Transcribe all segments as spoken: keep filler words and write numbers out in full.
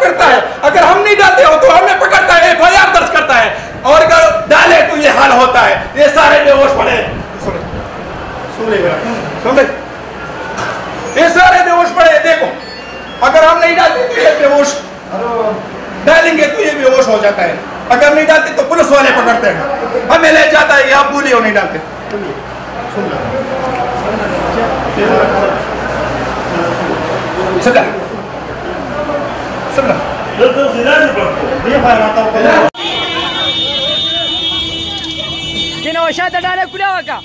پھرتا ہے. اگر ہم نہیں ڈالتے ہو تو ہمیں پکڑتا ہے, ایف آئی آر درج کرتا ہے, اور اگر ڈالے تو یہ حال ہوتا ہے. یہ سارے بے ہوش پڑے, یہ سارے بے ہوش پڑے. دیکھو اگر ہم نہیں ڈالتے تو یہ بے ہوش ڈالیں گے تو یہ بے ہوش ہو جاتا ہے. اگر نہیں ڈالتے تو پولیس والے پکڑتے ہیں, ہمیں لے جاتا ہے. آپ بولیے ہو نہیں ڈالتے. Kina washata dale kule waka.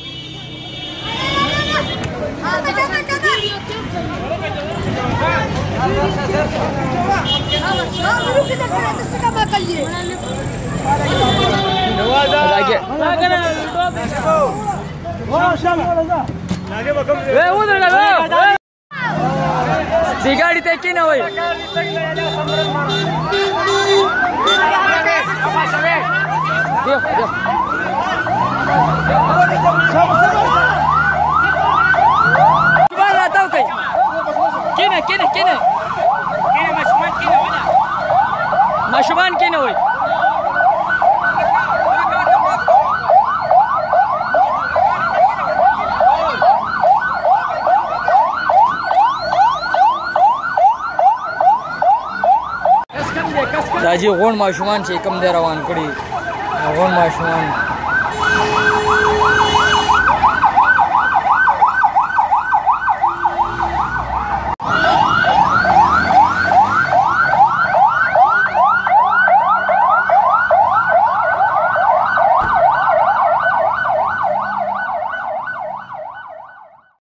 Sigari tekina hoy. Dios, Dios. Gimana tahu kay? Kina, kina, kina. Kina masuman kina wala. Masuman kina hoy. راجی غون ماشومان چې کم دی روان کړي غون ماشومان